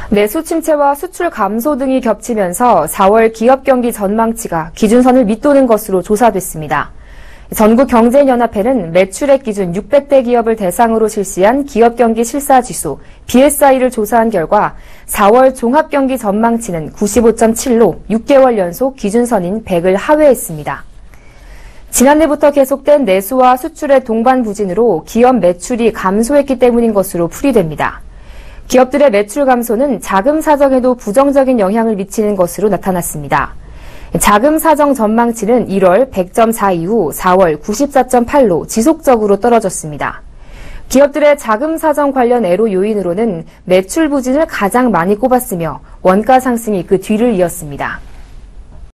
내수 침체와 수출 감소 등이 겹치면서 4월 기업 경기 전망치가 기준선을 밑도는 것으로 조사됐습니다. 전국경제연합회는 매출액 기준 600대 기업을 대상으로 실시한 기업 경기 실사지수 BSI를 조사한 결과 4월 종합경기 전망치는 95.7로 6개월 연속 기준선인 100을 하회했습니다. 지난해부터 계속된 내수와 수출의 동반 부진으로 기업 매출이 감소했기 때문인 것으로 풀이됩니다. 기업들의 매출 감소는 자금 사정에도 부정적인 영향을 미치는 것으로 나타났습니다. 자금 사정 전망치는 1월 100.4 이후 4월 94.8로 지속적으로 떨어졌습니다. 기업들의 자금 사정 관련 애로 요인으로는 매출 부진을 가장 많이 꼽았으며 원가 상승이 그 뒤를 이었습니다.